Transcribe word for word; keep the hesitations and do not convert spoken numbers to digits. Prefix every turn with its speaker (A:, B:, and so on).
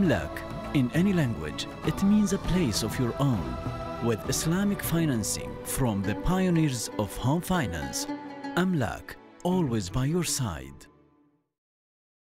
A: Amlak, in any language, it means a place of your own, with Islamic financing from the pioneers of home finance. Amlak, always by your side.